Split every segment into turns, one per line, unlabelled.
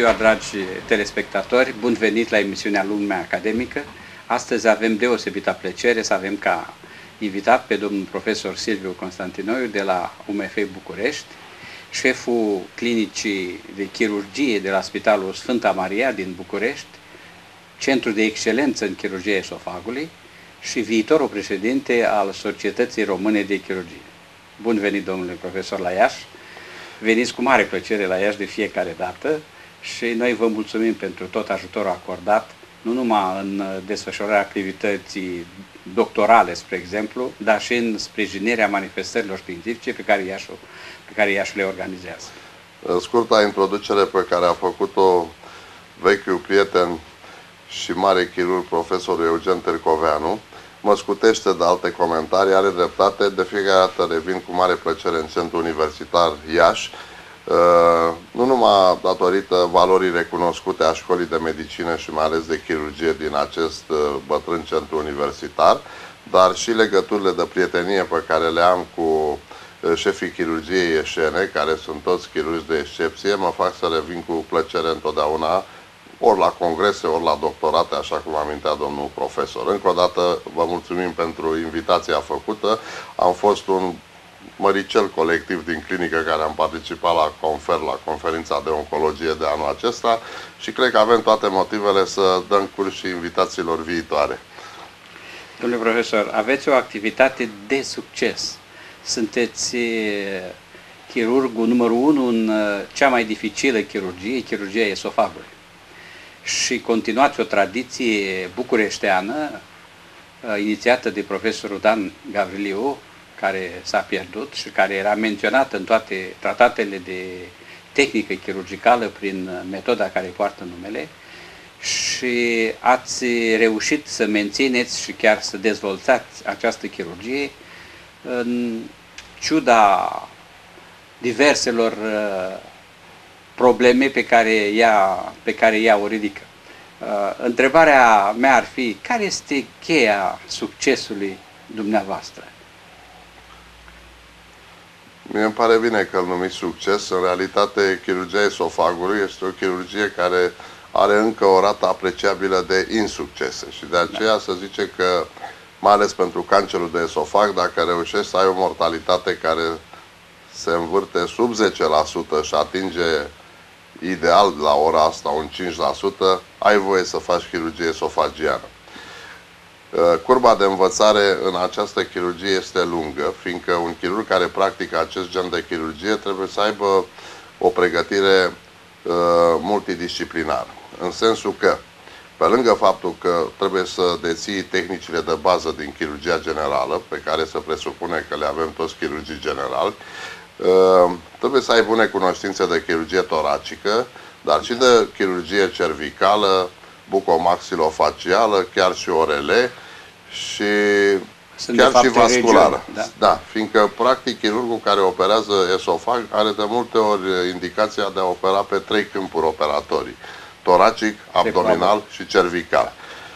ziua, dragi telespectatori! Bun venit la emisiunea Lumea Academică. Astăzi avem deosebită plăcere să avem ca invitat pe domnul profesor Silviu Constantinoiu de la UMF București, șeful clinicii de chirurgie de la Spitalul Sfânta Maria din București, centru de excelență în chirurgia esofagului și viitorul președinte al Societății Române de Chirurgie. Bun venit, domnule profesor, la Iași! Veniți cu mare plăcere la Iași de fiecare dată și noi vă mulțumim pentru tot ajutorul acordat, nu numai în desfășurarea activității doctorale, spre exemplu, dar și în sprijinirea manifestărilor științifice pe care Iașul le organizează.
Scurta introducere pe care a făcut-o vechiul prieten și mare chirurg, profesorul Eugen Târcoveanu, mă scutește de alte comentarii, are dreptate. De fiecare dată revin cu mare plăcere în Centrul Universitar Iași, nu numai datorită valorii recunoscute a Școlii de Medicină și mai ales de Chirurgie din acest bătrân centru universitar, dar și legăturile de prietenie pe care le am cu șefii chirurgiei ieșene, care sunt toți chirurgi de excepție, mă fac să revin cu plăcere întotdeauna, ori la congrese, ori la doctorate, așa cum amintea domnul profesor. Încă o dată vă mulțumim pentru invitația făcută. Am fost un măricel colectiv din clinică care am participat la conferința de oncologie de anul acesta și cred că avem toate motivele să dăm curs și invitațiilor viitoare.
Domnule profesor, aveți o activitate de succes. Sunteți chirurgul numărul 1 în cea mai dificilă chirurgie, chirurgia esofagului. Și continuați o tradiție bucureșteană inițiată de profesorul Dan Gavriliu, care s-a pierdut și care era menționată în toate tratatele de tehnică chirurgicală prin metoda care poartă numele, și ați reușit să mențineți și chiar să dezvoltați această chirurgie în ciuda diverselor probleme pe care ea o ridică. Întrebarea mea ar fi, care este cheia succesului dumneavoastră?
Mie îmi pare bine că îl numiți succes. În realitate, chirurgia esofagului este o chirurgie care are încă o rată apreciabilă de insuccese și de aceea se zice că, mai ales pentru cancerul de esofag, dacă reușești să ai o mortalitate care se învârte sub 10% și atinge ideal la ora asta un 5%, ai voie să faci chirurgie esofagiană. Curba de învățare în această chirurgie este lungă, fiindcă un chirurg care practică acest gen de chirurgie trebuie să aibă o pregătire multidisciplinară. În sensul că, pe lângă faptul că trebuie să deții tehnicile de bază din chirurgia generală, pe care se presupune că le avem toți chirurgii generali, trebuie să ai bune cunoștințe de chirurgie toracică, dar și de chirurgie cervicală, bucomaxilofacială, chiar și ORL și chiar și vasculară. Da, fiindcă practic chirurgul care operează esofag are de multe ori indicația de a opera pe 3 câmpuri operatorii: toracic, abdominal și cervical.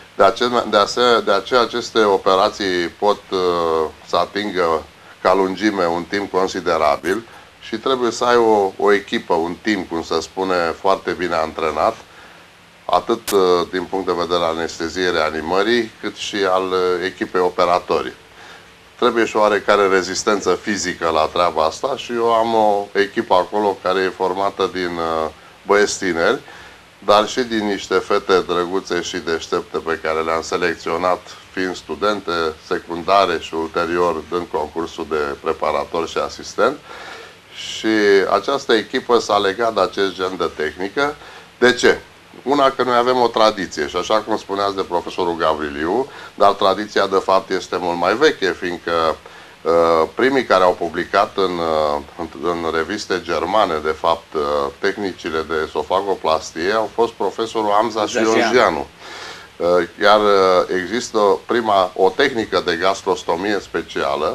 De aceea aceste operații pot să atingă ca lungime un timp considerabil și trebuie să ai o echipă, un timp, cum se spune, foarte bine antrenat, atât din punct de vedere al anesteziei, reanimării, cât și al echipei operatorii. Trebuie și o oarecare rezistență fizică la treaba asta și eu am o echipă acolo care e formată din băieți tineri, dar și din niște fete drăguțe și deștepte pe care le-am selecționat fiind studente secundare și ulterior dând concursul de preparator și asistent. Și această echipă s-a legat de acest gen de tehnică. De ce? Una, că noi avem o tradiție și așa cum spuneați de profesorul Gavriliu, dar tradiția de fapt este mult mai veche, fiindcă primii care au publicat în reviste germane, de fapt, tehnicile de esofagoplastie au fost profesorul Amza și Iorgianu. Iar există o tehnică de gastrostomie specială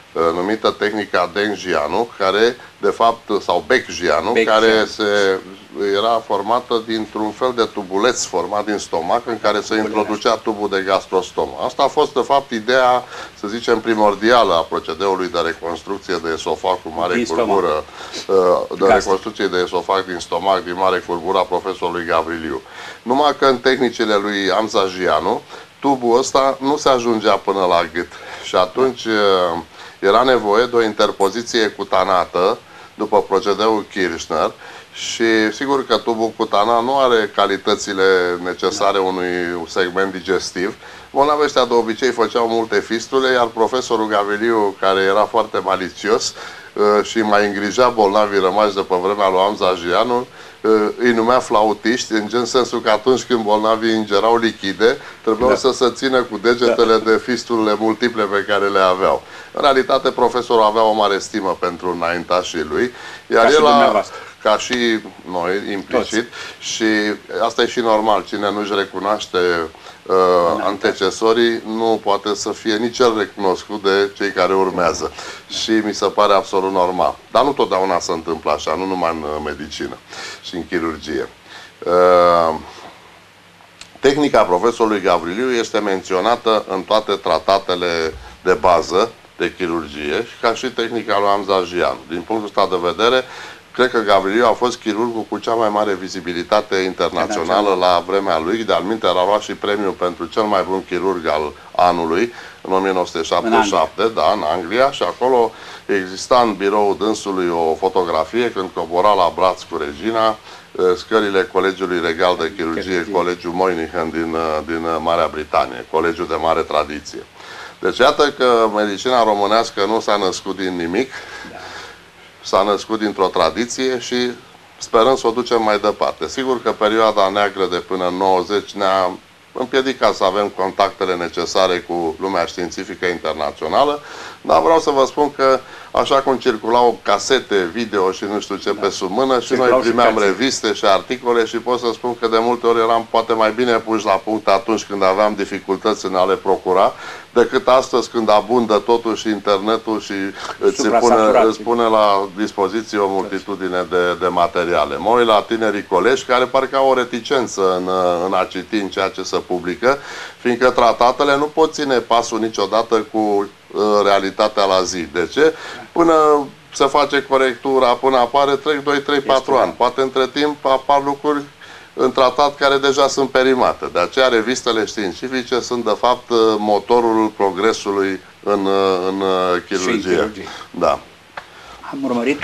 numită tehnica Deng-Jianu, care, de fapt, sau Bec-Jianu, care era formată dintr-un fel de tubuleț format din stomac, în care se introducea tubul de gastrostomă. Asta a fost, de fapt, ideea, să zicem, primordială a procedeului de reconstrucție de esofag cu mare curbură, de reconstrucție de esofag din stomac, din mare curbură a profesorului Gavriliu. Numai că în tehnicile lui Hamza-Jianu, tubul ăsta nu se ajungea până la gât. Și atunci era nevoie de o interpoziție cutanată după procedeul Kirchner și sigur că tubul cutanat nu are calitățile necesare unui segment digestiv. Bolnavii ăștia de obicei făceau multe fistule, iar profesorul Gavriliu, care era foarte malițios și mai îngrijea bolnavii rămași de pe vremea lui Hamza-Jianu, îi numea flautiști, în sensul că atunci când bolnavii ingerau lichide, trebuiau să se țină cu degetele de fisturile multiple pe care le aveau. În realitate, profesorul avea o mare stimă pentru înaintașii lui, iar ca și noi, implicit, și asta e și normal, cine nu-și recunoaște antecesorii, nu poate să fie nici el recunoscut de cei care urmează. Și mi se pare absolut normal. Dar nu totdeauna se întâmplă așa, nu numai în medicină și în chirurgie. Tehnica profesorului Gavriliu este menționată în toate tratatele de bază de chirurgie, ca și tehnica lui Hamza-Jianu. Din punctul ăsta de vedere, cred că Gavriliu a fost chirurgul cu cea mai mare vizibilitate internațională la vremea lui. De alminte, a luat și premiul pentru cel mai bun chirurg al anului, în 1977, în Anglia, și acolo exista în biroul dânsului o fotografie când cobora la braț cu regina scările Colegiului Regal de Chirurgie, Colegiul Moynihan din Marea Britanie, colegiul de mare tradiție. Deci iată că medicina românească nu s-a născut din nimic, s-a născut dintr-o tradiție și sperăm să o ducem mai departe. Sigur că perioada neagră de până în 90 ne-a împiedicat să avem contactele necesare cu lumea științifică internațională, dar vreau să vă spun că așa cum circulau casete, video și nu știu ce pe sub mână, și noi primeam reviste și articole și pot să spun că de multe ori eram poate mai bine puși la punct atunci când aveam dificultăți în a le procura, decât astăzi când abundă totul și internetul și îți pune la dispoziție o multitudine de materiale. Mă uit la tinerii colegi care parcă au o reticență în a citi în ceea ce se publică, fiindcă tratatele nu pot ține pasul niciodată cu realitatea la zi. De ce? Până se face corectura, până apare, trec 2, 3, 4 ani. Poate între timp apar lucruri în tratat care deja sunt perimate. De aceea revistele științifice sunt de fapt motorul progresului în chirurgie. Da.
Am urmărit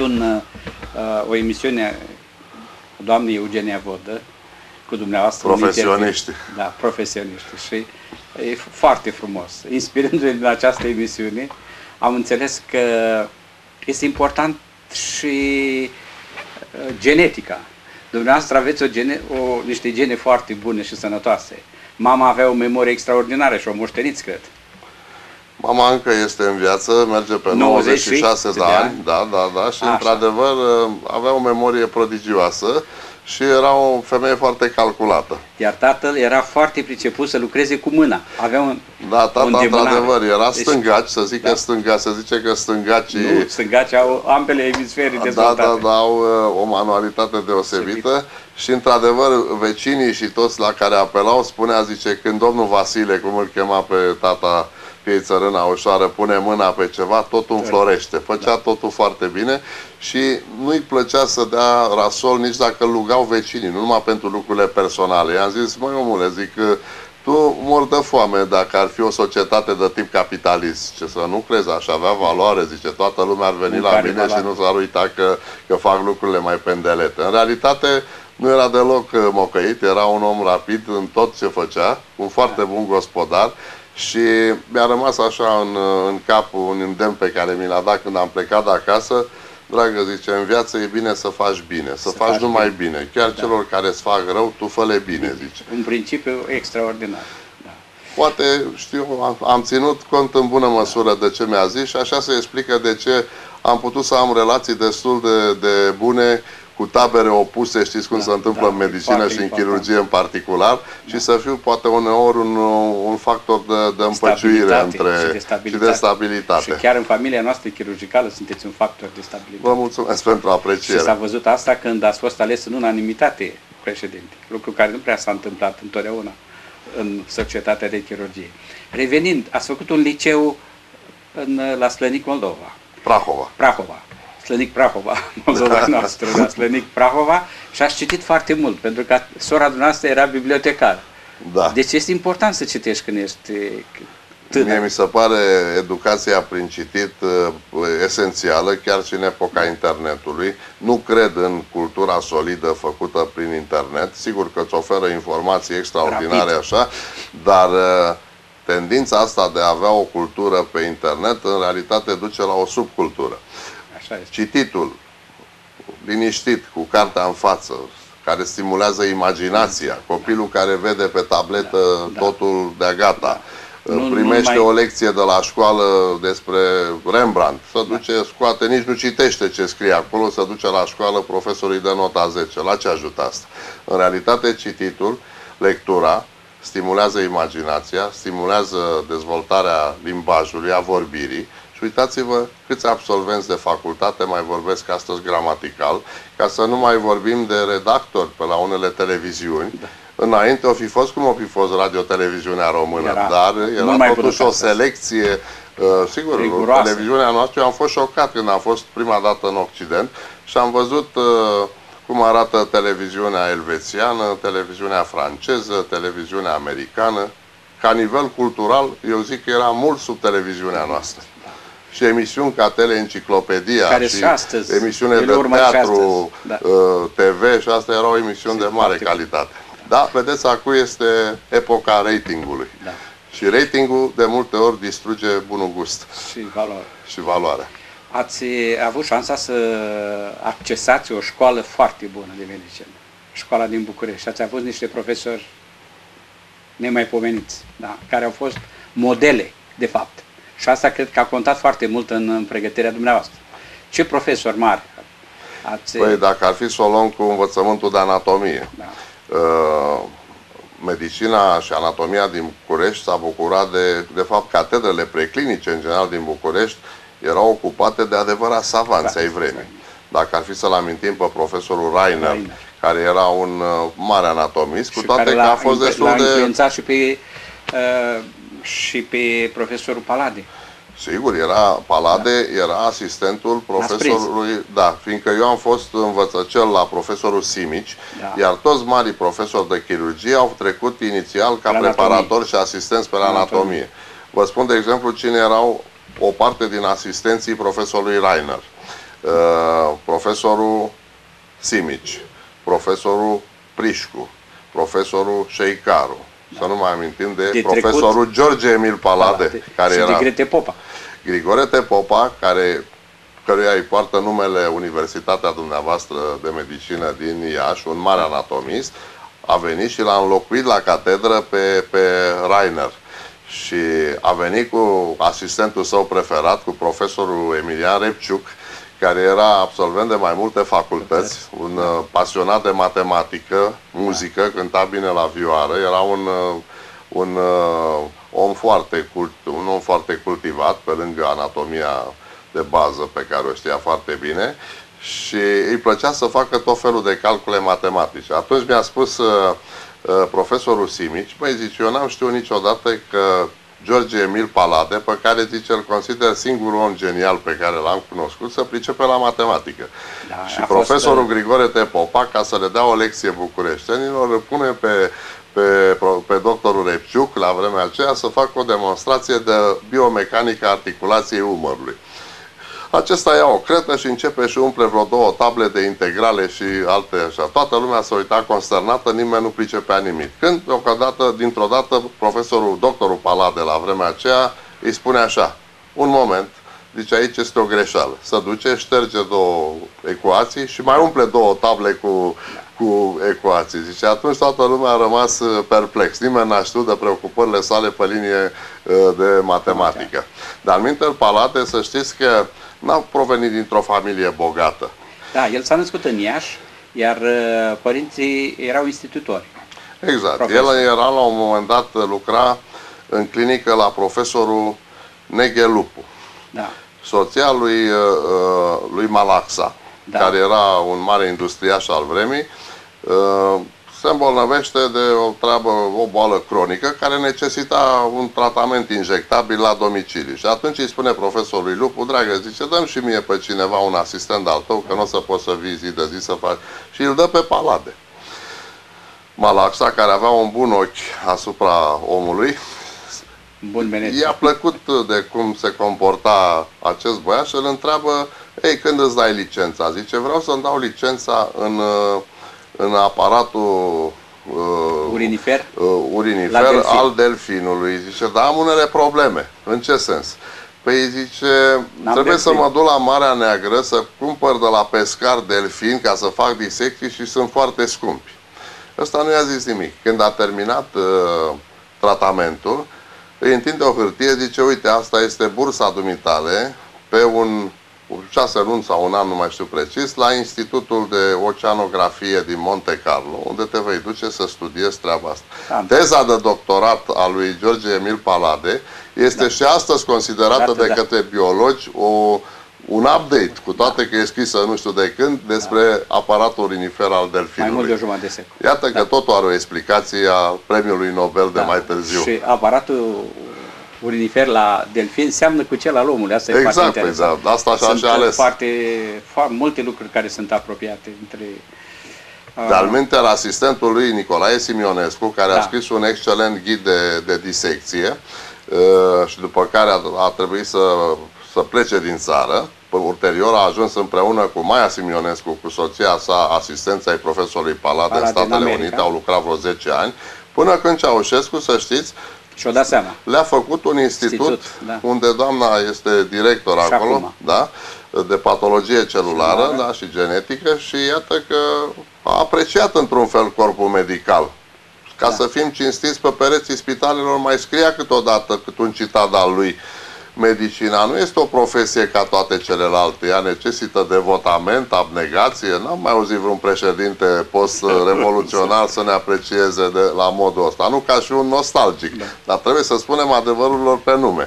o emisiune cu doamnei Eugenia Vodă, cu dumneavoastră.
Profesioniști.
Da, profesioniști. Și e foarte frumos. Inspirându-ne din această emisiune, am înțeles că este important și genetica. Dumneavoastră aveți niște gene foarte bune și sănătoase. Mama avea o memorie extraordinară și o moșteniți, cred.
Mama încă este în viață, merge pe 96 de ani, da, și într-adevăr avea o memorie prodigioasă și era o femeie foarte calculată.
Iar tatăl era foarte priceput să lucreze cu mâna. Avea un
tata într-adevăr era stângaci, să zic că stângaci, se zice că stângacii...
Nu, stângacii au ambele emisferii dezvoltate.
Da, au o manualitate deosebită și într-adevăr vecinii și toți la care apelau spunea, zice, când domnul Vasile, cum îl chema pe tata Piei Țărâna Ușoară, pune mâna pe ceva, totul înflorește. Făcea totul foarte bine și nu-i plăcea să dea rasol nici dacă îl rugau vecinii, nu numai pentru lucrurile personale. I-am zis, măi omule, zic, tu mor de foame dacă ar fi o societate de tip capitalist. Ce să nu crezi, aș avea valoare, zice, toată lumea ar veni la mine și nu s-ar uita că fac lucrurile mai pendelete. În realitate, nu era deloc mocăit, era un om rapid în tot ce făcea, un foarte bun gospodar. Și mi-a rămas așa în cap un îndemn pe care mi l-a dat când am plecat de acasă. Dragă, zice, în viață e bine să faci bine, să faci numai bine. Chiar celor care îți fac rău, tu fă-le bine, zice.
Un principiu extraordinar. Da.
Poate, știu, am ținut cont în bună măsură de ce mi-a zis și așa se explică de ce am putut să am relații destul de bune cu tabere opuse, știți cum se întâmplă în medicină și în chirurgie în particular, și să fiu poate uneori un factor de împăciuire între și de stabilitate.
Și chiar în familia noastră chirurgicală sunteți un factor de stabilitate.
Vă mulțumesc pentru apreciere.
Și s-a văzut asta când ați fost ales în unanimitate președinte, lucru care nu prea s-a întâmplat întotdeauna în societatea de chirurgie. Revenind, ați făcut un liceu la Slănic, Moldova. Prahova. Slănic Prahova, Moldova noastră, la Slănic Prahova, și ați citit foarte mult, pentru că sora dumneavoastră era bibliotecar.
Da.
Deci este important să citești când ești tânăr.
Mie mi se pare educația prin citit esențială, chiar și în epoca internetului. Nu cred în cultura solidă făcută prin internet. Sigur că îți oferă informații extraordinare așa, dar tendința asta de a avea o cultură pe internet în realitate duce la o subcultură.
Așa este.
Cititul, liniștit, cu cartea în față, care stimulează imaginația, copilul care vede pe tabletă totul de-a gata, primește o lecție de la școală despre Rembrandt, se duce, scoate, nici nu citește ce scrie acolo, se duce la școală, profesorii de nota 10. La ce ajută asta? În realitate, cititul, lectura, stimulează imaginația, stimulează dezvoltarea limbajului, a vorbirii. Și uitați-vă câți absolvenți de facultate mai vorbesc astăzi gramatical, ca să nu mai vorbim de redactori pe la unele televiziuni. Da. Înainte o fi fost cum o fi fost radio-televiziunea română, dar era totuși o selecție, sigur, riguroasă. Televiziunea noastră, eu am fost șocat când am fost prima dată în Occident și am văzut cum arată televiziunea elvețiană, televiziunea franceză, televiziunea americană. Ca nivel cultural, eu zic că era mult sub televiziunea noastră. Și emisiuni ca Teleenciclopedia și emisiune de teatru, TV, și asta erau emisiuni de mare calitate. Da, vedeți, acum este epoca ratingului. Da. Și ratingul de multe ori distruge bunul gust. Și valoarea.
Ați avut șansa să accesați o școală foarte bună de medicină. Școala din București. Ați avut niște profesori nemaipomeniți, da, care au fost modele, de fapt. Și asta cred că a contat foarte mult în pregătirea dumneavoastră. Ce profesor mari ați...
Păi, dacă ar fi să o luăm cu învățământul de anatomie, medicina și anatomia din București s-a bucurat de fapt, catedrele preclinice, în general, din București, erau ocupate de adevărați savanți ai vremii. Dacă ar fi să-l amintim pe profesorul Rainer, care era un mare anatomist, cu toate că a fost destul de...
L-a influențat și pe profesorul Palade.
Sigur, Palade era asistentul profesorului, da, fiindcă eu am fost învățăcel la profesorul Simici, iar toți marii profesori de chirurgie au trecut inițial ca preparatori și asistenți pe la anatomie. Vă spun, de exemplu, cine erau o parte din asistenții profesorului Rainer. Profesorul Simici, profesorul Prișcu, profesorul Șeicaru. Să nu mai amintim de profesorul George Emil Palade, care era Grigore Popa, căruia îi poartă numele Universitatea dumneavoastră de Medicină din Iași, un mare anatomist, a venit și l-a înlocuit la catedră pe Rainer. Și a venit cu asistentul său preferat, cu profesorul Emilian Repciuc, care era absolvent de mai multe facultăți, un pasionat de matematică, muzică, cânta bine la vioară, era un om foarte cultivat, pe lângă anatomia de bază pe care o știa foarte bine, și îi plăcea să facă tot felul de calcule matematice. Atunci mi-a spus profesorul Simici, băi, zice, eu n-am știut niciodată că George Emil Palade, pe care, zice, îl consider singurul om genial pe care l-am cunoscut, să pricepe la matematică. Da, și profesorul Grigore Popa, ca să le dea o lecție bucureștenilor, îl pune pe doctorul Repciuc, la vremea aceea, să facă o demonstrație de biomecanică a articulației umărului. Acesta ia o cretă și începe și umple vreo 2 table de integrale și alte așa. Toată lumea s-a uitat consternată, nimeni nu pricepea nimic. Când, dintr-o dată, doctorul Palade, la vremea aceea, îi spune așa: un moment, zice, aici este o greșeală. Se duce, șterge 2 ecuații și mai umple 2 table cu ecuații. Zice, atunci toată lumea a rămas perplex. Nimeni n-a știut de preocupările sale pe linie de matematică. Dar minte Palade, să știți că n-a provenit dintr-o familie bogată.
Da, el s-a născut în Iași. Iar părinții erau institutori.
Exact.
Profesor.
El era la un moment dat, lucra în clinică la profesorul Neghe Lupu.
Da.
Soția lui Malaxa,
Da.
care era un mare industriaș al vremii, se îmbolnăvește de o boală cronică care necesita un tratament injectabil la domiciliu. Și atunci îi spune profesorului Lupu: dragă, zice, dă-mi și mie pe cineva, un asistent al tău, că nu o să poți să vii zi de zi să faci. Și îl dă pe Palade. Malaxa, care avea un bun ochi asupra omului,
Bun venit.
i-a plăcut de cum se comporta acest băiat și îl întreabă: ei, când îți dai licența? Zice: vreau să-mi dau licența în aparatul
Urinifer?
urinifer al delfinului. Zice: da, am unele probleme. În ce sens? Păi zice, trebuie să mă duc la Marea Neagră să cumpăr de la pescar delfin ca să fac disecții și sunt foarte scumpi. Ăsta nu i-a zis nimic. Când a terminat tratamentul, îi întinde o hârtie, zice: uite, asta este bursa dumitale pe 6 luni sau un an, nu mai știu precis, la Institutul de Oceanografie din Monte Carlo, unde te vei duce să studiezi treaba asta. Teza de doctorat a lui George Emil Palade este și astăzi considerată de către biologi un update, cu toate că e scrisă nu știu de când, despre aparatul urinifer al delfinului.
Mai mult de o jumătate de secol.
Iată că totul are o explicație a premiului Nobel de mai târziu.
Și aparatul urinifer la delfin seamănă cu cel al omului. Asta e foarte interesant.
Exact. Asta și-a
sunt
ales.
foarte multe lucruri care sunt apropiate între...
De altminteri, asistentul lui Nicolae Simionescu, care a scris un excelent ghid de disecție și după care a trebuit să plece din țară. Ulterior a ajuns împreună cu Maia Simionescu, cu soția sa, asistența ai profesorului Palade în Statele Unite, au lucrat vreo 10 ani, până când Ceaușescu, să știți,
și-o dat seama.
Le-a făcut un institut unde doamna este director acolo, de patologie celulară, și genetică, și iată că a apreciat într-un fel corpul medical. Ca să fim cinstiți, pe pereții spitalelor mai scria câteodată cât un citat al lui: medicina nu este o profesie ca toate celelalte, ea necesită devotament, abnegație. N-am mai auzit vreun președinte post-revoluționar să ne aprecieze la modul ăsta. Nu ca și un nostalgic, dar trebuie să spunem adevărurilor pe nume.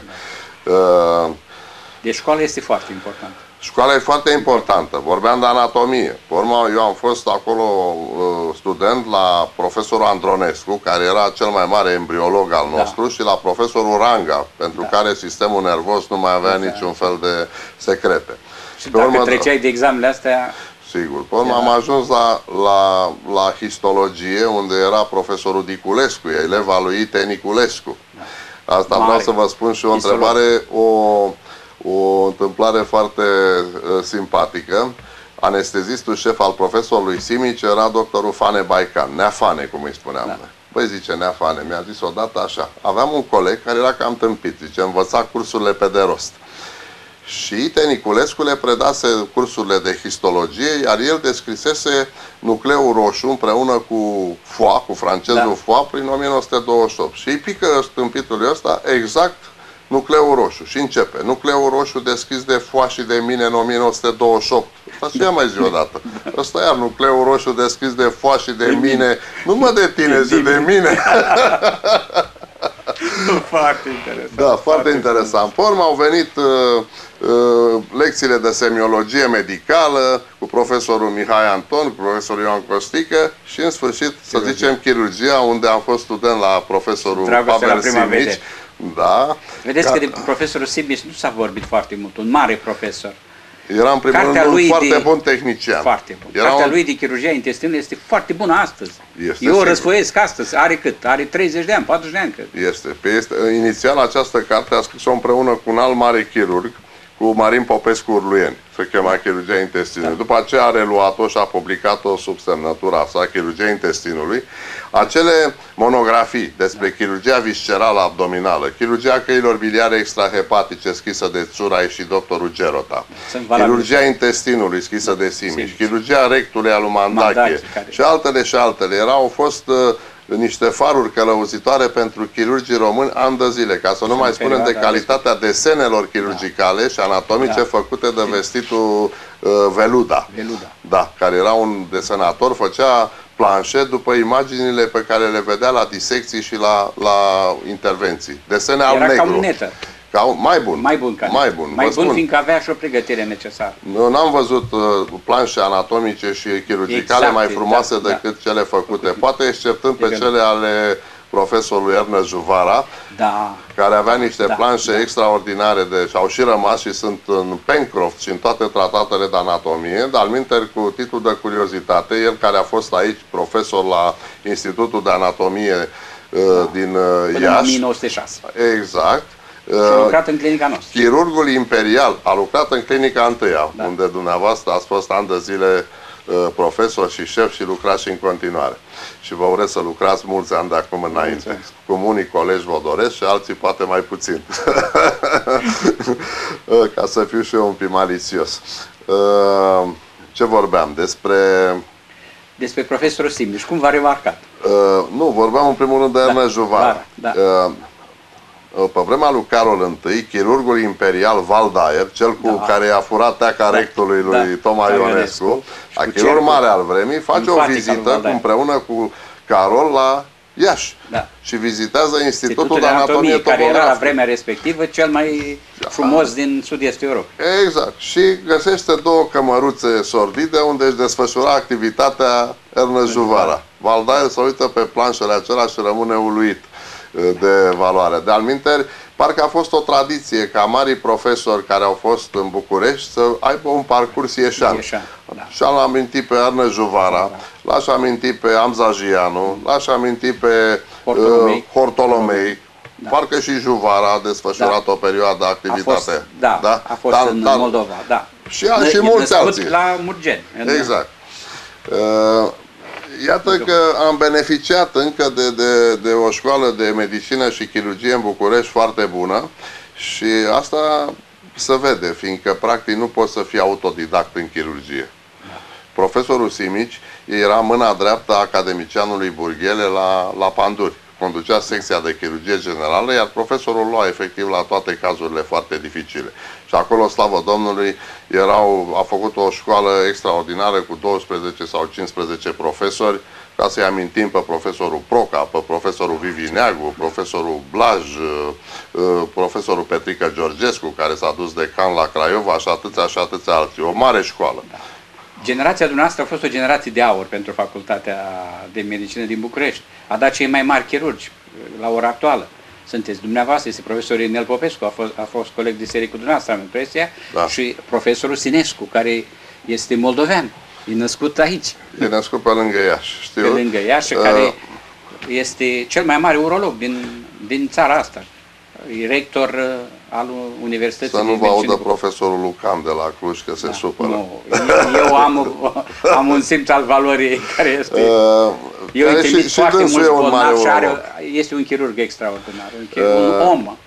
Deci școala este foarte importantă.
Școala e foarte importantă. Vorbeam de anatomie. Pe urmă, eu am fost acolo student la profesorul Andronescu, care era cel mai mare embriolog al nostru, și la profesorul Ranga, pentru care sistemul nervos nu mai avea niciun fel de secrete.
Și pe urmă, treceai de examenele astea...
Sigur. Pe urmă am ajuns la histologie, unde era profesorul Diculescu, eleva lui Ite Niculescu. Asta vreau să vă spun și o întrebare, o întâmplare foarte simpatică. Anestezistul șef al profesorului Simici era doctorul Fane Baican, Nea Fane, cum îi spuneam noi. Băi, zice Nea Fane, mi-a zis odată așa: aveam un coleg care era cam tâmpit, zice, învăța cursurile pe de rost. Și Ite Niculescu le predase cursurile de histologie, iar el descrisese nucleul roșu împreună cu foa, cu francezul foa, prin 1928. Și îi pică stâmpitului ăsta exact nucleul roșu. Și începe: nucleul roșu deschis de foa și de mine în 1928. Asta ce mai zi odată? Ăsta iar, nucleul roșu deschis de foa și de mine. Nu mă de tine, zi de mine.
Foarte interesant.
Da, foarte interesant. Pe urmă au venit lecțiile de semiologie medicală cu profesorul Mihai Anton, cu profesorul Ioan Costică și, în sfârșit, să zicem, chirurgia, unde am fost student la profesorul Pavel Simici. Da.
Vedeți că de profesorul Simici nu s-a vorbit foarte mult. Un mare profesor.
Era în primul rând un foarte bun tehnician.
Foarte bun. Cartea lui de chirurgia intestinului este foarte bună astăzi. Eu o răsfoiesc astăzi. Are cât? Are 30 de ani, 40 de ani, cred.
Inițial această carte a scris-o împreună cu un alt mare chirurg, cu Marin Popescu Urluieni. Se chema Chirurgia intestinului. După aceea a reluat-o și a publicat-o sub semnătura sa, Chirurgia intestinului. Acele monografii despre chirurgia viscerală abdominală, chirurgia căilor biliare extrahepatice scrisă de Țurai și doctorul Gerota, chirurgia intestinului scrisă de Simici, chirurgia rectului al lui Mandache și altele, au fost niște faruri călăuzitoare pentru chirurgii români ani de zile, ca să nu mai spunem de calitatea desenelor chirurgicale și anatomice făcute de vestitul Veluda. Da, care era un desenator, făcea planșe după imaginile pe care le vedea la disecții și la intervenții. Desene al negru.
Era ca un netă.
Mai bun.
Mai bun, fiindcă avea și o pregătire necesară.
N-am văzut planșe anatomice și chirurgicale mai frumoase decât cele făcute. Poate exceptând pe cele ale profesorului Ernest Juvara, care avea niște planșe extraordinare și au și rămas și sunt în Pencroft și în toate tratatele de anatomie, dar alminteri cu titlul de curiozitate, el care a fost aici profesor la Institutul de Anatomie din Iași.
În 1906.
Exact.
Și a lucrat în clinica noastră.
Chirurgul imperial a lucrat în clinica întâia, unde dumneavoastră ați fost ani de zile profesor și șef și lucrați și în continuare. Și vă urez să lucrați mulți ani de acum înainte. Cum unii colegi vă doresc și alții poate mai puțin. Ca să fiu și eu un pic malițios. Ce vorbeam?
Despre profesorul Simniș. Cum v-a remarcat?
Nu, vorbeam în primul rând de Ernest Juvara. Pe vremea lui Carol I, chirurgul imperial Valdayer, cel cu care a furat teaca rectului lui Toma Ionescu, chirurg mare al vremii, face o vizită împreună cu Carol la Iași și vizitează Institutul de Anatomie
care era la vremea respectivă cel mai frumos din sud-estul Europei.
Exact. Și găsește două cămăruțe sordide unde își desfășura activitatea Ernest Juvara. Valdayer se uită pe planșele acelea și rămâne uluit de valoare. De altminteri, parcă a fost o tradiție ca marii profesori care au fost în București să aibă un parcurs ieșan. Și l-am amintit pe Ernest Juvara, l-aș aminti pe Amzagianu, l-aș aminti pe Hortolomei. Parcă și Juvara a desfășurat o perioadă de activitate.
A fost în Moldova.
Și mulți alții.
La Murgeni.
Exact. Iată că am beneficiat încă de o școală de medicină și chirurgie în București foarte bună și asta se vede, fiindcă practic nu poți să fii autodidact în chirurgie. Profesorul Simici era mâna dreaptă a academicianului Burghele la Panduri. Conducea secția de chirurgie generală, iar profesorul lua efectiv la toate cazurile foarte dificile. Și acolo, slavă Domnului, a făcut o școală extraordinară cu 12 sau 15 profesori, ca să-i amintim pe profesorul Proca, pe profesorul Vivineagu, profesorul Blaj, profesorul Petrică Georgescu, care s-a dus decan la Craiova și atâția alții. O mare școală.
Generația dumneavoastră a fost o generație de aur pentru Facultatea de Medicină din București. A dat cei mai mari chirurgi la ora actuală. Sunteți dumneavoastră, este profesorul Inel Popescu, a fost coleg de serie cu dumneavoastră, am impresia, și profesorul Sinescu, care este moldovean, e născut aici.
E născut pe lângă Iași, știu.
Pe lângă Iași, care este cel mai mare urolog din țara asta. E rector al Universității
Să nu vă audă profesorul Lucan de la Cluj, că se supără.
Nu. Eu am un simț al valorii care este... Eu îi trimit foarte mulți bolnavi și este un chirurg extraordinar, un om.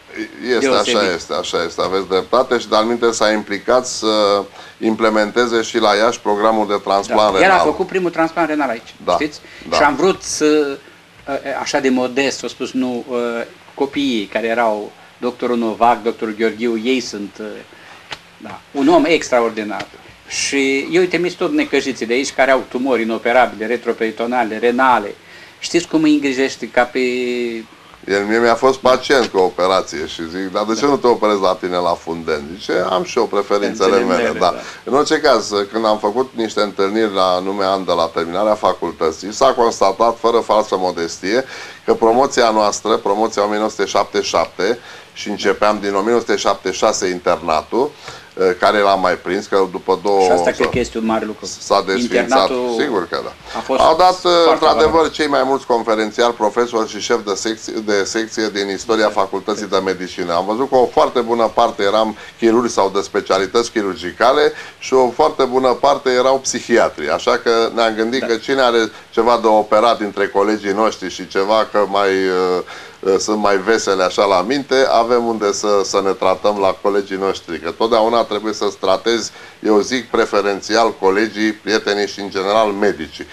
Așa este, aveți dreptate și de-al minte s-a implicat să implementeze și la Iași programul de transplant renal.
El a făcut primul transplant renal aici, știți? Și am vrut să, așa de modest, a spus, nu, copiii care erau doctorul Novac, doctorul Gheorghiu, ei sunt un om extraordinar. Și eu îi trimis tot necăjiții de aici care au tumori inoperabile, retroperitonale, renale. Știți cum îi îngrijește ca pe...
Mie mi-a fost pacient cu o operație și zic, dar de ce nu te operezi la tine la Fundeni? Zice, am și eu preferințele mele. În orice caz, când am făcut niște întâlniri la anume an de la terminarea facultății, s-a constatat, fără falsă modestie, că promoția noastră, promoția 1977, și începeam din 1976 internatul, care l-am mai prins, că după două...
Și asta cred că este un mare lucru.
S-a desființat, sigur că da. Au dat, într-adevăr, cei mai mulți conferențiali, profesori și șef de secție din istoria Facultății de Medicină. Am văzut că o foarte bună parte eram chirurgi sau de specialități chirurgicale și o foarte bună parte erau psihiatri. Așa că ne-am gândit că cine are ceva de operat dintre colegii noștri și ceva că sunt mai vesele așa la minte, avem unde să ne tratăm la colegii noștri. Că totdeauna trebuie să-ți tratezi, eu zic, preferențial colegii, prietenii și în general medicii.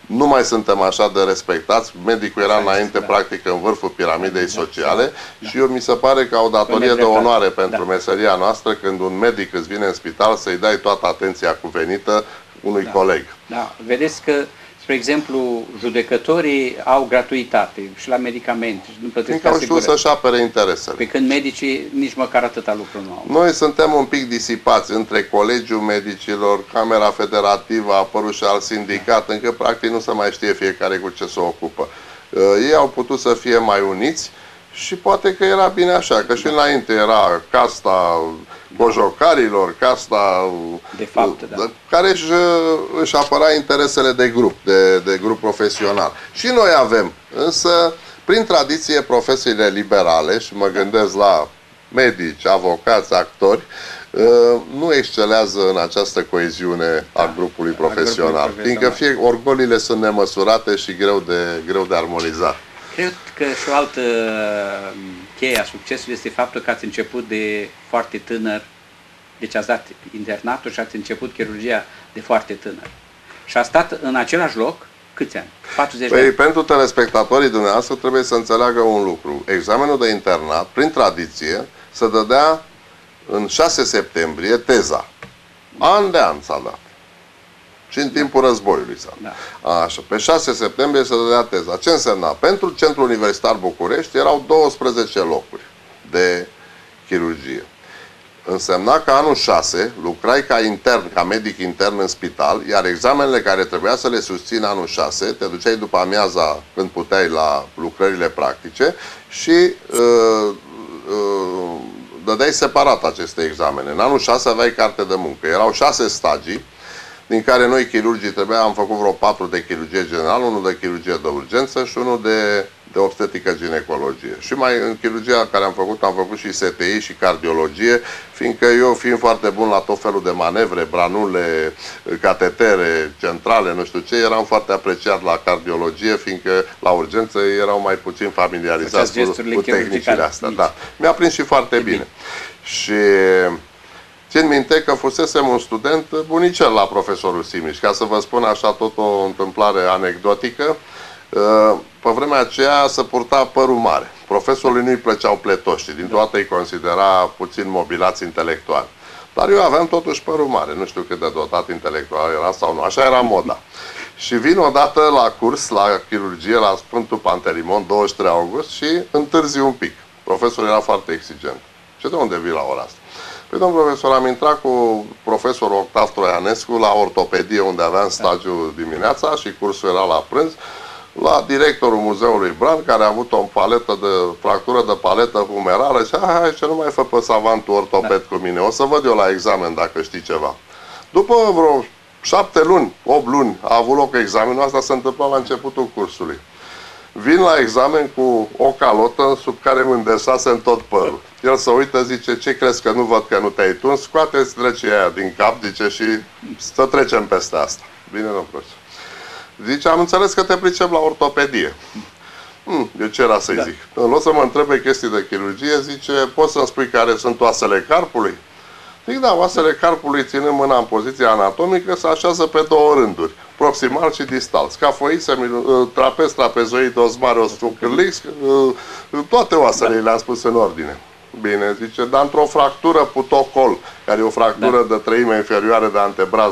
nu mai suntem așa de respectați. Medicul era înainte, practic, în vârful piramidei sociale și eu mi se pare că o datorie de onoare pentru meseria noastră când un medic îți vine în spital să-i dai toată atenția cuvenită unui coleg.
Da, vedeți că, spre exemplu, judecătorii au gratuitate și la medicamente și nu plătesc
asigurări. Fiindcă au știut să-și apere interesele.
Pe când medicii nici măcar atâta lucru nu au.
Noi suntem un pic disipați între Colegiul Medicilor, Camera Federativă, a apărut și al sindicat, încă practic nu se mai știe fiecare cu ce se ocupă. Ei au putut să fie mai uniți și poate că era bine așa, că și înainte era casta bojocarilor, casta
de fapt,
care își apăra interesele de grup, de grup profesional. Și noi avem, însă, prin tradiție, profesiile liberale, și mă gândesc la medici, avocați, actori, nu excelează în această coeziune a grupului profesional, fiindcă orgolile sunt nemăsurate și greu de armonizat.
Cred că și o altă cheie a succesului este faptul că ați început de foarte tânăr, deci ați dat internatul și ați început chirurgia de foarte tânăr. Și a stat în același loc câți ani? 40 de ani?
Pentru telespectatorii dumneavoastră trebuie să înțeleagă un lucru. Examenul de internat, prin tradiție, se dădea în 6 septembrie teza. An de an s-a dat. Și în timpul războiului s-a dat. Așa. Pe 6 septembrie se dădea teza. Ce însemna? Pentru Centrul Universitar București erau 12 locuri de chirurgie. Însemna că anul 6 lucrai ca intern, ca medic intern în spital, iar examenele care trebuia să le susțin anul 6, te duceai după amiaza când puteai la lucrările practice și dădeai separat aceste examene. În anul 6 aveai carte de muncă. Erau 6 stagii, din care noi, chirurgii, am făcut vreo 4 de chirurgie generală, unul de chirurgie de urgență și unul de obstetrică ginecologie. Și mai în chirurgia care am făcut și STI și cardiologie, fiindcă eu, fiind foarte bun la tot felul de manevre, branule, catetere centrale, nu știu ce, eram foarte apreciat la cardiologie, fiindcă la urgență erau mai puțin familiarizați cu tehnicile astea. Da. Mi-a prins și foarte bine. Și țin minte că fusesem un student bunicel la profesorul Simiș. Ca să vă spun așa tot o întâmplare anecdotică, pe vremea aceea se purta părul mare. Profesorului nu-i plăceau pletoștii, dintr-o dată îi considera puțin mobilați intelectuali. Dar eu aveam totuși părul mare, nu știu cât de dotat intelectual era sau nu, așa era moda. Și vin odată la curs, la chirurgie, la Sfântul Pantelimon, 23 august și întârzi un pic. Profesorul era foarte exigent. Și de unde vii la ora asta? Păi, domnul profesor, am intrat cu profesorul Octav Troianescu la ortopedie, unde aveam stagiu dimineața și cursul era la prânz, la directorul muzeului Bran, care a avut o fractură de paletă humerală și hai, ce nu mai fă pe savantul ortoped cu mine, o să văd eu la examen dacă știi ceva. După vreo 7 luni, 8 luni a avut loc examenul, asta se întâmpla la începutul cursului. Vin la examen cu o calotă sub care îmi îndesase în tot părul. El se uită, zice, ce crezi că nu văd că nu te-ai tuns? Scoate-ți trecea aia din cap, zice, și să trecem peste asta. Bine, domnul profesor. Zice, am înțeles că te pricep la ortopedie. Eu ce era să-i zic? În loc să mă întrebe chestii de chirurgie, zice, poți să-mi spui care sunt oasele carpului? Zic, da, oasele carpului, ținând mâna în poziție anatomică, se așează pe 2 rânduri, proximal și distal. Scafoid, trapez, trapezoid, osmarios, cârlix, toate oasele le-am spus în ordine. Bine, zice, dar într-o fractură putocol, care e o fractură de treime inferioară de antebraz,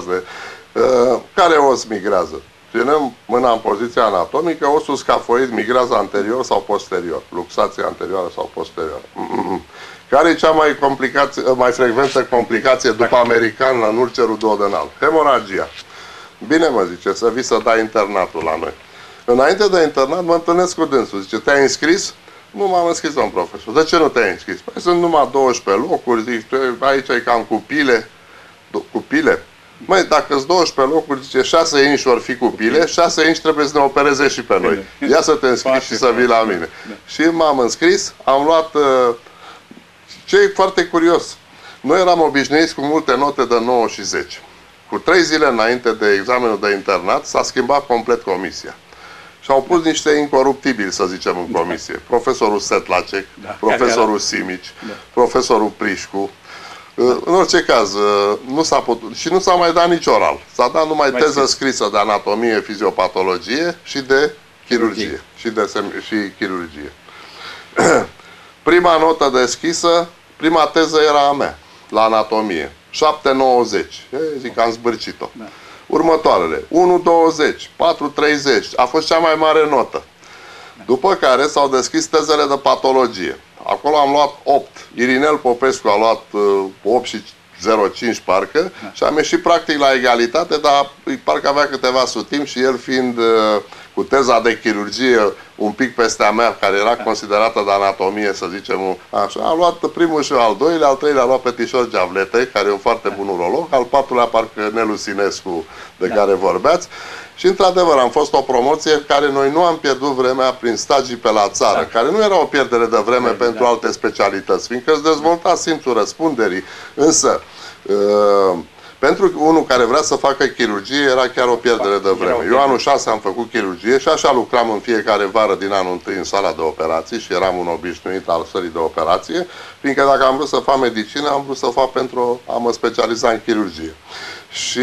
care os migrează? Ținem mâna în poziția anatomică, osul scafoid migrează anterior sau posterior, luxație anterioară sau posterior. Care e cea mai frecventă complicație după american în ulcerul duodenal? Hemoragia. Bine, mă zice, să vii să dai internatul la noi. Înainte de internat mă întâlnesc cu dânsul. Zice, te-ai înscris? Nu m-am înscris, domn profesor. De ce nu te-ai înscris? Păi sunt numai 12 locuri, zic, aici e cam cu pile. Cu pile? Măi, dacă-s 12 locuri, zice, 6 inși ori fi cu pile, 6 inși trebuie să ne opereze și pe noi. Ia să te înscrii și să vii la mine. Și m-am înscris, am luat... Ce e foarte curios, noi eram obișnuiți cu multe note de 9 și 10. Cu 3 zile înainte de examenul de internat s-a schimbat complet comisia. Și au pus niște incoruptibili, să zicem, în comisie. Profesorul Setlacek, profesorul Simici, profesorul Prișcu, În orice caz, nu s-a putut și nu s-a mai dat nici oral. S-a dat numai teză scrisă de anatomie, fiziopatologie și de chirurgie. Și chirurgie. Prima notă deschisă, prima teză era a mea, la anatomie. 7,90. Zic că am zbârcit-o. Da. Următoarele. 1,20. 4,30. A fost cea mai mare notă. Da. După care s-au deschis tezele de patologie. Acolo am luat 8. Irinel Popescu a luat 8 și 0,5 parcă, da. Și am ieșit practic la egalitate, dar parcă avea câteva sutim și el fiind cu teza de chirurgie un pic peste a mea, care era considerată de anatomie, să zicem, așa, a luat primul și al doilea, al treilea a luat Petișor Geavlete, care e un foarte bun urolog, al patrulea parcă Nelu Sinescu, de care vorbeați. Și într-adevăr am fost o promoție care noi nu am pierdut vremea prin stagii pe la țară, care nu era o pierdere de vreme pentru alte specialități, fiindcă îți dezvolta simțul răspunderii, însă pentru unul care vrea să facă chirurgie era chiar o pierdere de vreme. Eu anul 6 am făcut chirurgie și așa lucram în fiecare vară din anul 1 în sala de operații și eram un obișnuit al sării de operație, fiindcă dacă am vrut să fac medicină, am vrut să fac pentru a mă specializa în chirurgie. Și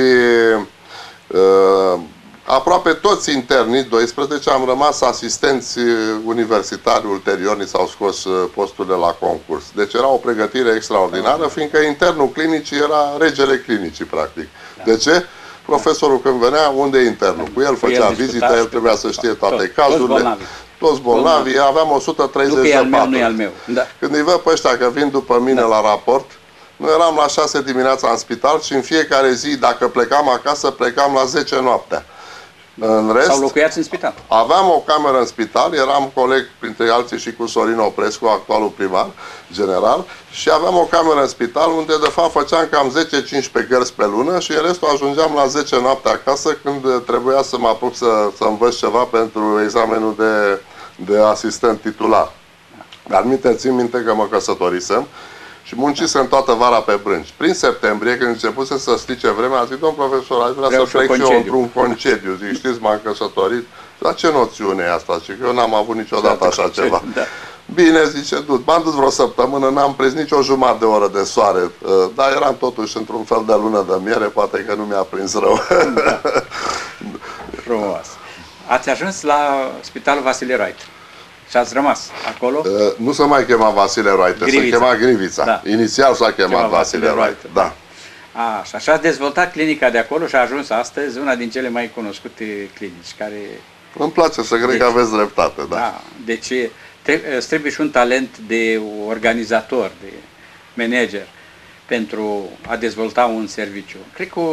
aproape toți internii, 12, am rămas asistenți universitari ulterior, ni s-au scos posturile la concurs. Deci era o pregătire extraordinară, fiindcă internul clinicii era regele clinicii, practic. De ce? Profesorul când venea, unde e internul? Cu el făcea vizită, el trebuia să știe toate cazurile. Toți bolnavii, aveam 130 de paturi.
Nu e al meu. Da.
Când îi văd pe ăștia că vin după mine la raport, noi eram la 6 dimineața în spital și în fiecare zi, dacă plecam acasă, plecam la 10 noaptea. În rest,
sau locuiați în spital?
Aveam o cameră în spital, eram coleg printre alții și cu Sorin Oprescu, actualul primar general, și aveam o cameră în spital unde de fapt făceam cam 10-15 gărzi pe lună și în restul ajungeam la 10 noaptea acasă când trebuia să mă apuc să învăț ceva pentru examenul de asistent titular. Dar țin minte că mă căsătorisem și muncisem toată vara pe brânci. Prin septembrie, când începuse să strice vremea, a zis, domn profesor, aș vrea să plec și eu într-un concediu. Zic, știți, m-am căsătorit. Dar ce noțiune e asta? Zic, eu n-am avut niciodată așa ceva. Da. Bine, zice, m-am dus vreo săptămână, n-am prins nici o jumătate de oră de soare, dar eram totuși într-un fel de lună de miere, poate că nu mi-a prins rău.
Da. Frumos. Ați ajuns la Spitalul Vasile Reuter. Și ați rămas acolo?
Nu se mai chema Vasile Reuter, se chema Grivița. Da. Inițial s-a chemat Vasile Reuter. Da.
Așa, și ați dezvoltat clinica de acolo și a ajuns astăzi una din cele mai cunoscute clinici care...
Îmi place să cred că aveți dreptate, da.
Da. Deci trebuie și un talent de organizator, de manager pentru a dezvolta un serviciu. Cred că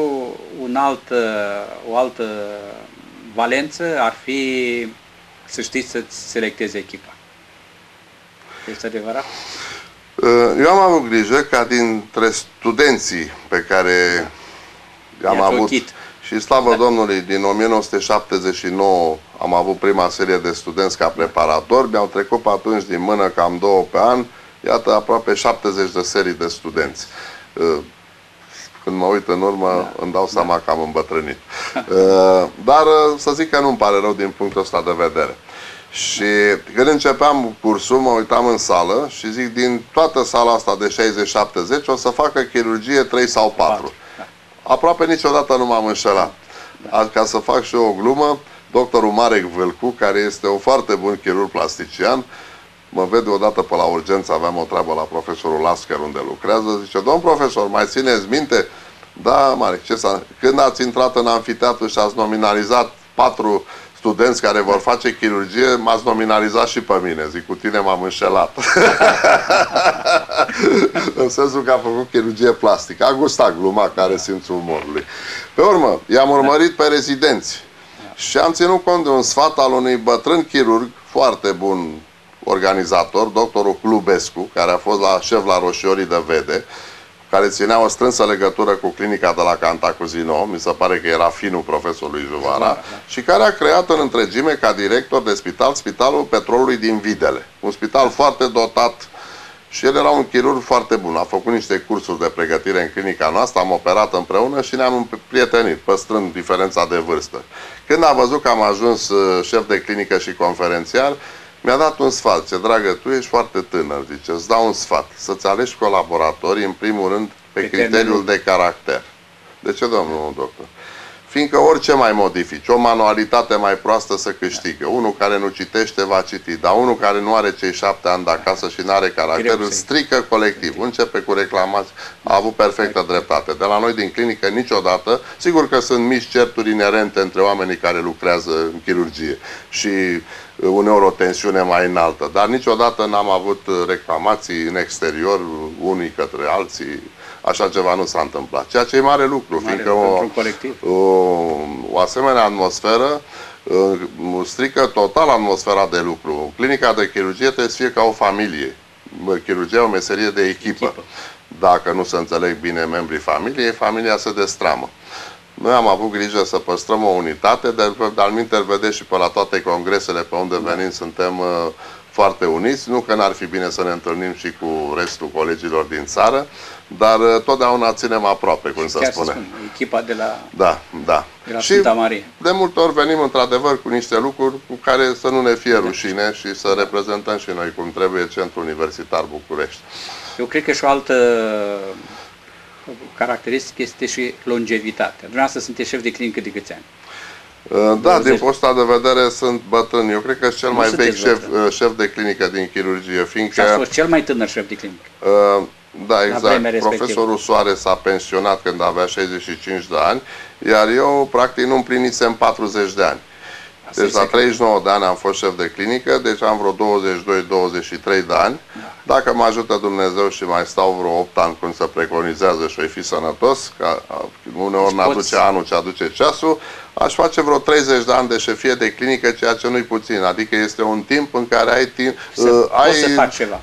o altă valență ar fi să știți să-ți selectezi echipa. Este adevărat?
Eu am avut grijă ca dintre studenții pe care am avut, și slavă Domnului, din 1979 am avut prima serie de studenți ca preparatori, mi-au trecut pe atunci din mână cam 2 pe an, iată aproape 70 de serii de studenți. Când mă uit în urmă, îmi dau seama că am îmbătrânit. Dar să zic că nu-mi pare rău din punctul ăsta de vedere. Și când începeam cursul, mă uitam în sală și zic, din toată sala asta de 60-70, o să facă chirurgie 3 sau 4. Aproape niciodată nu m-am înșelat. Ca să fac și eu o glumă, doctorul Marek Vâlcu, care este un foarte bun chirurg plastician, mă vede odată pe la urgență, aveam o treabă la profesorul Lasker unde lucrează, zice, domn profesor, mai țineți minte? Da, Marek, ce s-a... Când ați intrat în amfiteatru și ați nominalizat 4 studenți care vor face chirurgie, m-ați nominalizat și pe mine. Zic, cu tine m-am înșelat. În sensul că a făcut chirurgie plastică. A gustat gluma, care simțul umorului. Pe urmă, i-am urmărit pe rezidenți și am ținut cont de un sfat al unui bătrân chirurg, foarte bun organizator, doctorul Clubescu, care a fost șef la Roșiorii de Vede, care ținea o strânsă legătură cu clinica de la Cantacuzino, mi se pare că era finul profesorului Juvara, și care a creat în întregime ca director de spital Spitalul Petrolului din Videle. Un spital foarte dotat și el era un chirurg foarte bun. A făcut niște cursuri de pregătire în clinica noastră, am operat împreună și ne-am împrietenit, păstrând diferența de vârstă. Când a văzut că am ajuns șef de clinică și conferențiar, mi-a dat un sfat. Ce dragă, tu ești foarte tânăr, zice, îți dau un sfat. Să-ți alegi colaboratorii, în primul rând, pe pe criteriul de caracter. De ce, domnul doctor? Fiindcă orice mai modifici, o manualitate mai proastă să câștigă. Unul care nu citește va citi, dar unul care nu are cei 7 ani de acasă și nu are caracter, îl strică colectiv. Începe cu reclamații. A avut perfectă dreptate. De la noi din clinică niciodată, sigur că sunt mici certuri inerente între oamenii care lucrează în chirurgie și uneori o tensiune mai înaltă, dar niciodată n-am avut reclamații în exterior unii către alții. Așa ceva nu s-a întâmplat. Ceea ce e mare lucru, fiindcă o asemenea atmosferă strică total atmosfera de lucru. Clinica de chirurgie trebuie să fie ca o familie. Chirurgia e o meserie de echipă. Dacă nu se înțeleg bine membrii familiei, familia se destramă. Noi am avut grijă să păstrăm o unitate, dar minte vedeți și pe la toate congresele pe unde venim suntem foarte uniți. Nu că n-ar fi bine să ne întâlnim și cu restul colegilor din țară, dar totdeauna ținem aproape, cum se spune.
Echipa de la,
de la
Sfânta Marie.
De multe ori venim într-adevăr cu niște lucruri cu care să nu ne fie rușine și să reprezentăm și noi cum trebuie Centrul Universitar București.
Eu cred că și o altă caracteristică este și longevitatea. Dumneavoastră sunteți șef de clinică de câți ani?
Da, din punctul de vedere sunt bătrân. Eu cred că cel mai vechi șef de clinică din chirurgie, fiindcă...
Și a fost cel mai tânăr șef de clinică.
Da, exact. Profesorul Soare s-a pensionat când avea 65 de ani, iar eu, practic, nu împlinisem 40 de ani. Deci la 39 de ani am fost șef de clinică, deci am vreo 22-23 de ani. Dacă mă ajută Dumnezeu și mai stau vreo 8 ani cum se preconizează și voi fi sănătos, că uneori ne aduce anul ce aduce ceasul, aș face vreo 30 de ani de șefie de clinică, ceea ce nu-i puțin. Adică este un timp în care ai timp,
poți să faci ceva.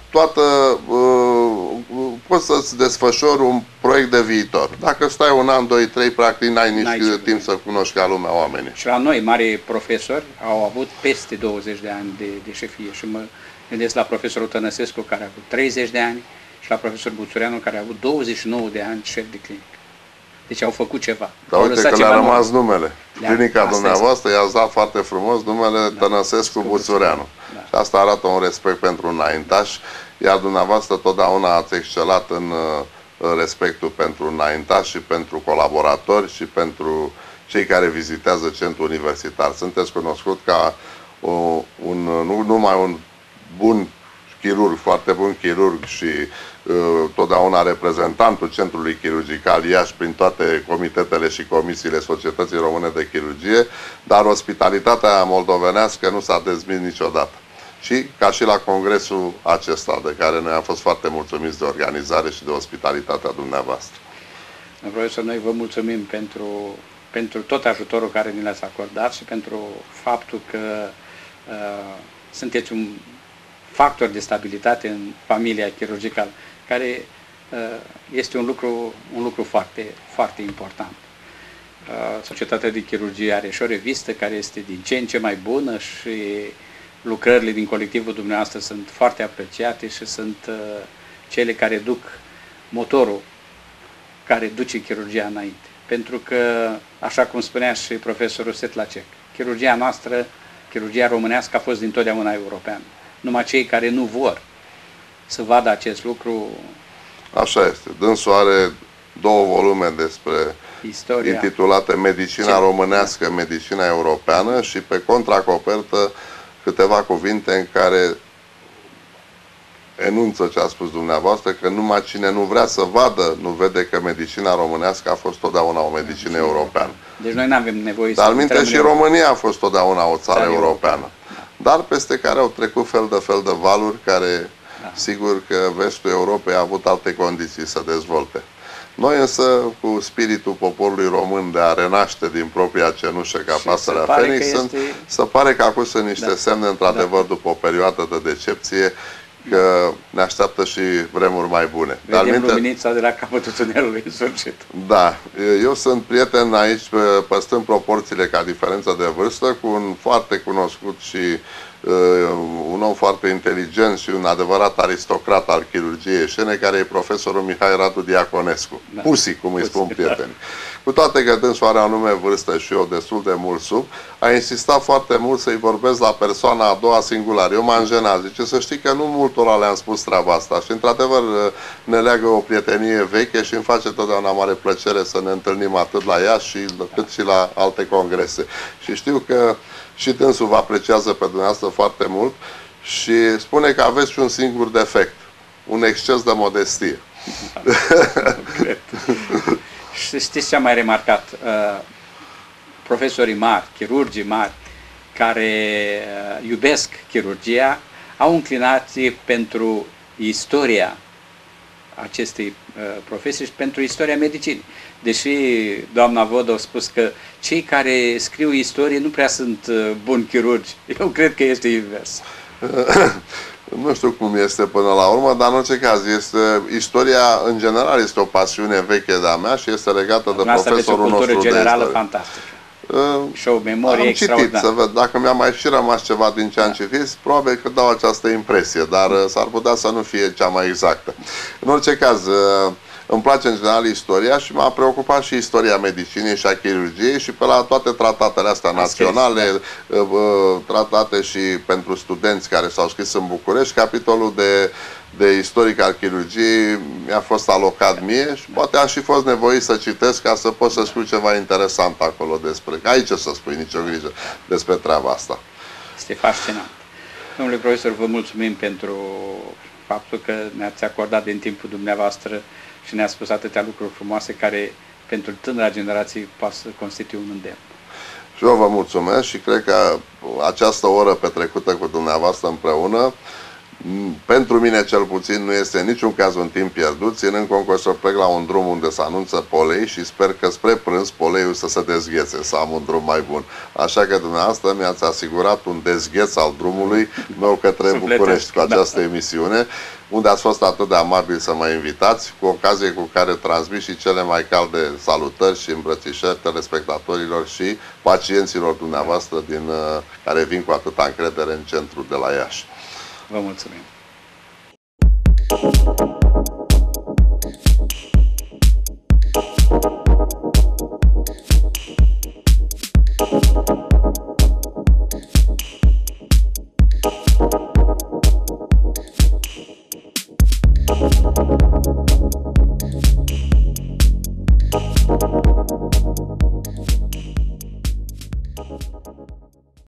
Poți să-ți desfășori un proiect de viitor. Dacă stai un an, 2, 3, practic n-ai nici timp să cunoști ca lumea oamenii.
Și la noi, mari profesori, au avut peste 20 de ani de șefie. Și mă gândesc la profesorul Tănăsescu, care a avut 30 de ani, și la profesorul Buțureanu, care a avut 29 de ani șef de clinică. Deci au făcut ceva.
Dar uite că le-a rămas numele. Clinica dumneavoastră i-ați dat foarte frumos numele Tănăsescu Buțureanu. Și asta arată un respect pentru înaintași, iar dumneavoastră totdeauna ați excelat în respectul pentru înaintași și pentru colaboratori și pentru cei care vizitează centrul universitar. Sunteți cunoscut ca nu numai un bun chirurg, foarte bun chirurg și totdeauna reprezentantul Centrului Chirurgical Iași prin toate comitetele și comisiile Societății Române de Chirurgie, dar ospitalitatea moldovenească nu s-a dezmis niciodată. Și ca și la congresul acesta, de care noi am fost foarte mulțumiți de organizare și de ospitalitatea dumneavoastră.
Profesor, noi vă mulțumim pentru tot ajutorul care ni l-ați acordat și pentru faptul că sunteți un factor de stabilitate în familia chirurgicală, care este un lucru foarte, foarte important. Societatea de Chirurgie are și o revistă care este din ce în ce mai bună și lucrările din colectivul dumneavoastră sunt foarte apreciate și sunt cele care duc motorul care duce chirurgia înainte. Pentru că, așa cum spunea și profesorul Setlacek, chirurgia noastră, chirurgia românească a fost dintotdeauna europeană. Numai cei care nu vor să vadă acest lucru... Așa
este. Dânsul are 2 volume despre intitulate Medicina românească, Medicina europeană și pe contracopertă câteva cuvinte în care enunță ce a spus dumneavoastră, că numai cine nu vrea să vadă, nu vede că medicina românească a fost totdeauna o medicină europeană.
Deci noi nu avem nevoie
să... Dar minte și România a fost totdeauna o țară europeană. Dar peste care au trecut fel de valuri care, sigur că vestul Europei a avut alte condiții să dezvolte. Noi însă, cu spiritul poporului român de a renaște din propria cenușă ca pasărea Fenix, se pare că acum sunt niște semne, într-adevăr, după o perioadă de decepție, că ne așteaptă și vremuri mai bune.
Vedem luminița de la capătul tunelului în sfârșit.
Da. Eu sunt prieten aici, păstrând proporțiile ca diferență de vârstă, cu un foarte cunoscut și un om foarte inteligent și un adevărat aristocrat al chirurgiei eșene, care e profesorul Mihai Radu Diaconescu. Da. Pusi, cum îi spun prietenii. Da. Cu toate că dânsul are anume vârstă și eu destul de mult sub, a insistat foarte mult să-i vorbesc la persoana a doua singular. Eu m-am jenat, zice, să știi că nu multora le-am spus treaba asta și într-adevăr ne leagă o prietenie veche și îmi face totdeauna mare plăcere să ne întâlnim atât la Iași cât și la alte congrese. Și știu că și dânsul vă apreciază pe dumneavoastră foarte mult și spune că aveți și un singur defect, un exces de modestie.
Cred. Și știți ce am mai remarcat? Profesorii mari, chirurgii mari, care iubesc chirurgia, au înclinație pentru istoria acestei profesii și pentru istoria medicinii. Deși doamna Vodă a spus că cei care scriu istorie nu prea sunt buni chirurgi. Eu cred că este invers.
Nu știu cum este până la urmă, dar în orice caz, istoria în general este o pasiune veche de-a mea și este legată de profesorul nostru de istorie.
Generală fantastică. Și o memorie extraordinară.
Să văd, dacă mi-a mai și rămas ceva din ce am citit, probabil că dau această impresie, dar s-ar putea să nu fie cea mai exactă. În orice caz, îmi place în general istoria și m-a preocupat și istoria medicinei și a chirurgiei și pe la toate tratatele astea naționale, tratate și pentru studenți care s-au scris în București, capitolul de istoric al chirurgiei mi-a fost alocat mie și poate am și fost nevoit să citesc ca să pot să scriu ceva interesant acolo despre, aici să spui, nicio grijă, despre treaba asta.
Este fascinant. Domnule profesor, vă mulțumim pentru faptul că ne-ați acordat din timpul dumneavoastră și ne-a spus atâtea lucruri frumoase care pentru tânăra generație poate să constituie un îndemn.
Și eu vă mulțumesc și cred că această oră petrecută cu dumneavoastră împreună, pentru mine cel puțin nu este în niciun caz un timp pierdut, ținând cont că o să plec la un drum unde se anunță polei și sper că spre prânz poleiul să se dezghețe, să am un drum mai bun. Așa că dumneavoastră mi-ați asigurat un dezgheț al drumului meu către București cu această emisiune, unde ați fost atât de amabil să mă invitați, cu ocazie cu care transmit și cele mai calde salutări și îmbrățișări telespectatorilor și pacienților dumneavoastră care vin cu atâta încredere în centru de la Iași.
Vă mulțumim! Thank you.